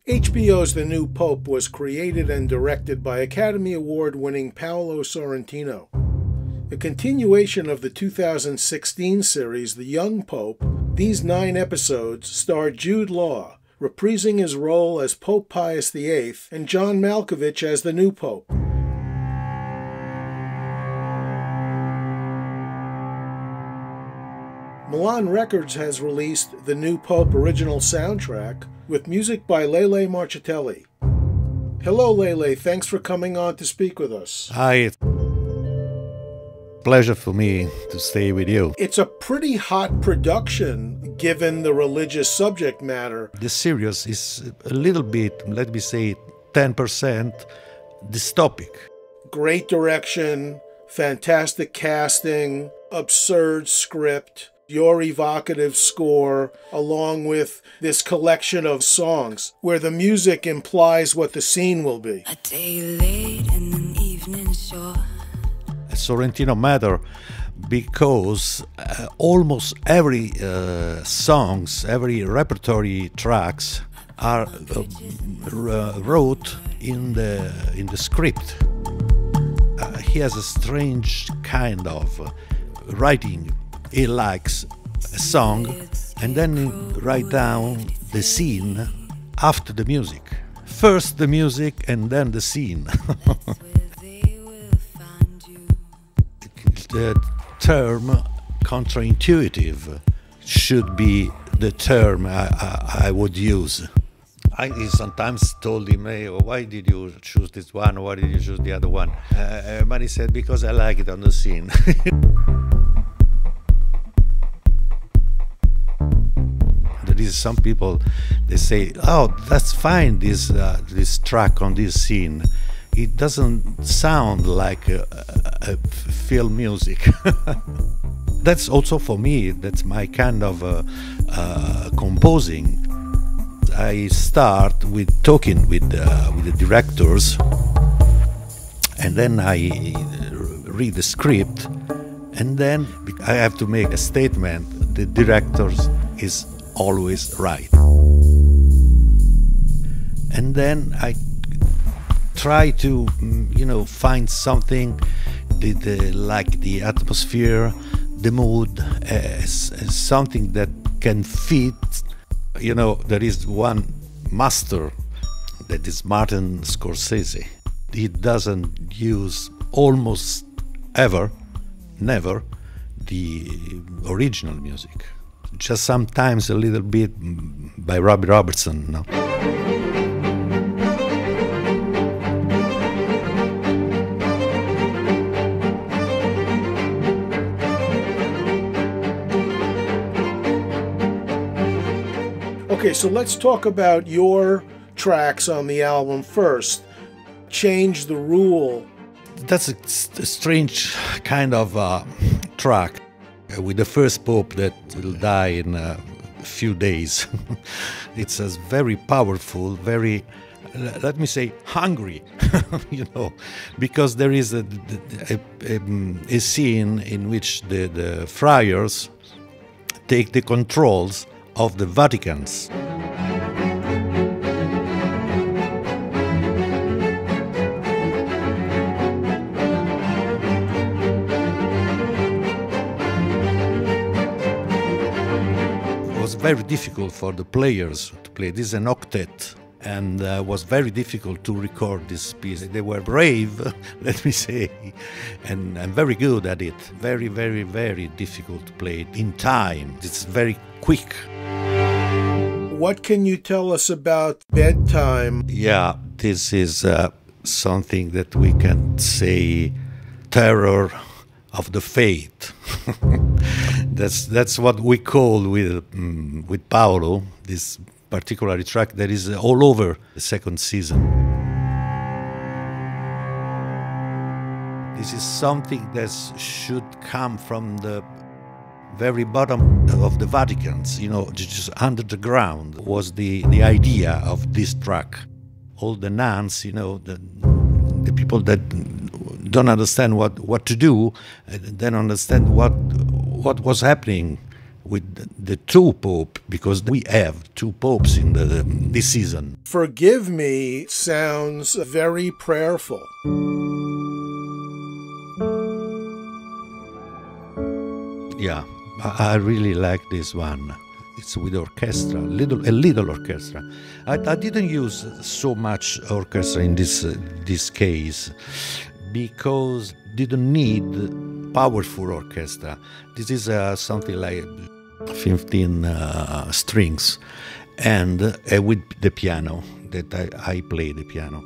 HBO's The New Pope was created and directed by Academy Award-winning Paolo Sorrentino. A continuation of the 2016 series The Young Pope, these 9 episodes star Jude Law, reprising his role as Pope Pius VIII, and John Malkovich as the new Pope. Milan Records has released the New Pope original soundtrack with music by Lele Marchitelli. Hello, Lele. Thanks for coming on to speak with us. Hi. Pleasure for me to stay with you. It's a pretty hot production, given the religious subject matter. The series is a little bit, let me say, 10% dystopic. Great direction, fantastic casting, absurd script, your evocative score, along with this collection of songs where the music implies what the scene will be. A day late and an evening short. Sorrentino matter because almost every songs, every repertory tracks are wrote in the script. He has a strange kind of writing. He likes a song and then he write down the scene after the music. First the music and then the scene. The term counterintuitive should be the term I would use. I sometimes told him, hey, why did you choose this one? Why did you choose the other one? But he said, because I like it on the scene. There is some people, they say, oh, that's fine, this track on this scene. It doesn't sound like a film music. That's also for me, that's my kind of composing. I start with talking with the directors, and then I read the script, and then I have to make a statement. The director is always right. And then I try to, find something like the atmosphere, the mood, something that can fit. There is one master, that is Martin Scorsese. He doesn't use almost ever, never, the original music. Just sometimes a little bit by Robbie Robertson. No? Okay, so let's talk about your tracks on the album first. Change the Rule. That's a strange kind of track with the first pope that will die in a few days. It's a very powerful, very, let me say, hungry, because there is a scene in which the friars take the controls of the Vaticans. It was very difficult for the players to play. This is an octet, and was very difficult to record this piece. They were brave, let me say, and very good at it. Very, very, very difficult to play it in time. It's very quick. What can you tell us about Bedtime? Yeah, this is something that we can say terror of the faith. That's what we call with Paolo, this particular track that is all over the second season. This is something that should come from the very bottom of the Vaticans, just under the ground was the idea of this track. All the nuns, the people that don't understand what to do, then understand what was happening with the two popes, because we have two popes in this season. Forgive me sounds very prayerful. Yeah, I really like this one. It's with orchestra, a little orchestra. I didn't use so much orchestra in this case because didn't need powerful orchestra. This is something like 15 strings, and with the piano that I play the piano.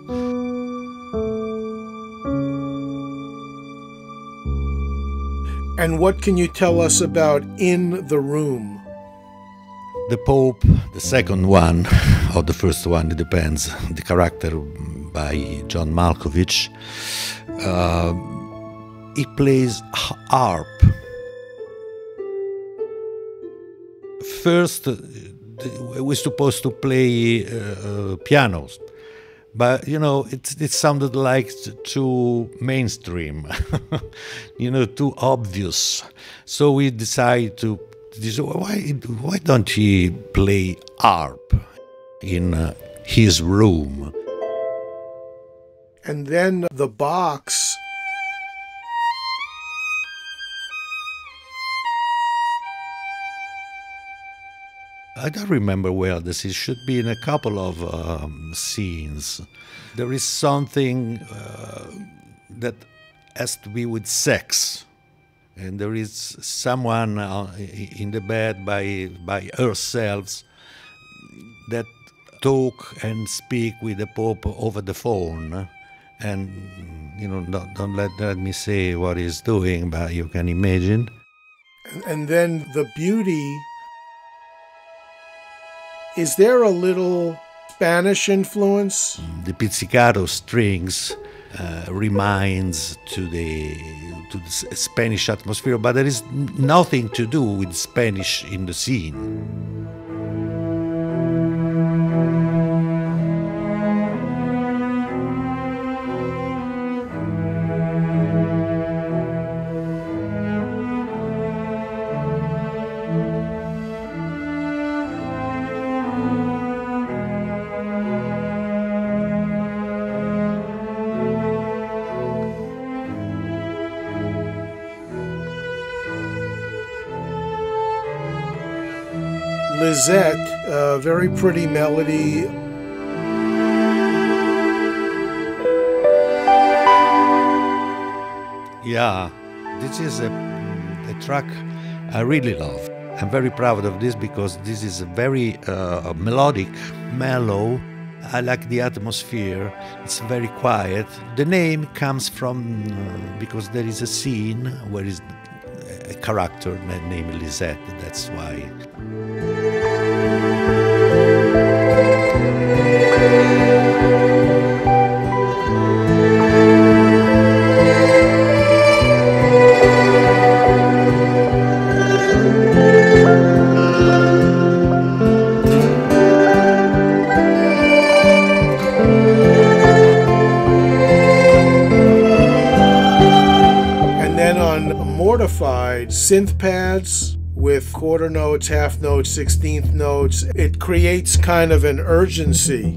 And what can you tell us about In the Room? The Pope, the second one, or the first one, it depends, the character by John Malkovich, he plays harp. First, we're supposed to play pianos, but it sounded like too mainstream, too obvious. So we decided to. Why don't he play harp in his room? And then the box. I don't remember well. This should be in a couple of scenes. There is something that has to be with sex. And there is someone in the bed by herself that talk and speak with the Pope over the phone. And, don't let me say what he's doing, but you can imagine. And then the beauty. Is there a little Spanish influence? The pizzicato strings reminds to the Spanish atmosphere, but there is nothing to do with Spanish in the scene. Lisette, very pretty melody. Yeah, this is a track I really love. I'm very proud of this because this is a very melodic, mellow. I like the atmosphere. It's very quiet. The name comes from because there is a scene where is a character named Lisette. That's why. Mortified synth pads with quarter notes, half notes, 16th notes. It creates kind of an urgency.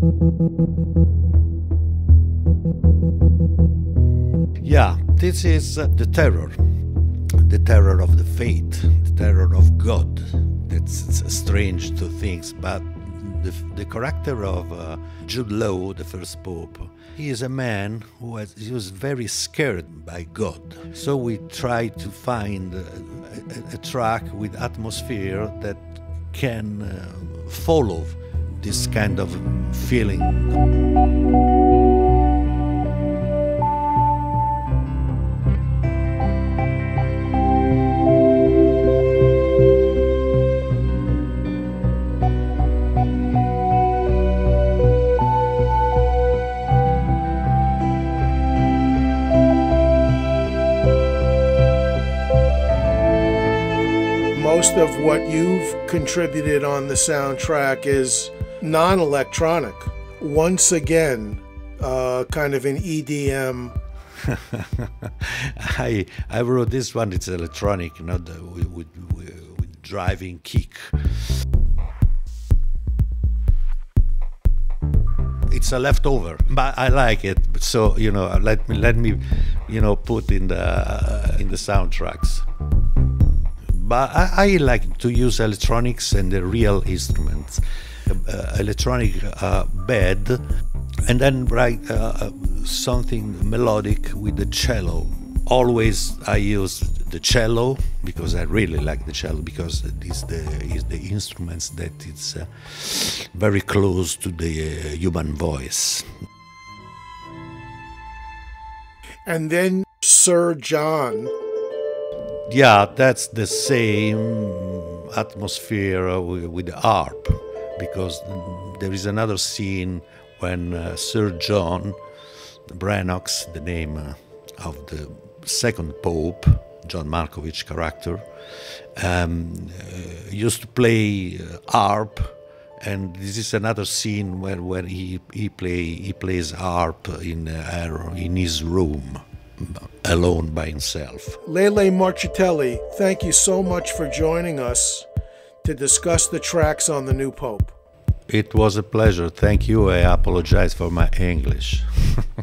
Yeah, this is the terror of the fate, the terror of God. That's strange to think, but the character of Jude Law, the first pope, he is a man he was very scared by God. So we try to find a track with atmosphere that can follow this kind of feeling. Most of what you've contributed on the soundtrack is non-electronic. Once again, kind of an EDM. I wrote this one. It's electronic, not with driving kick. It's a leftover, but I like it. So let me put in the soundtracks. But I like to use electronics and the real instruments. Electronic bed, and then write something melodic with the cello. Always I use the cello because I really like the cello, because it's the instruments that it's very close to the human voice. And then Sir John. Yeah, that's the same atmosphere with the harp, because there is another scene when Sir John Brannox, the name of the second Pope, John Malkovich character, used to play harp, and this is another scene where he plays harp in his room, alone by himself. Lele Marchitelli, thank you so much for joining us to discuss the tracks on the new Pope. It was a pleasure. Thank you. I apologize for my English.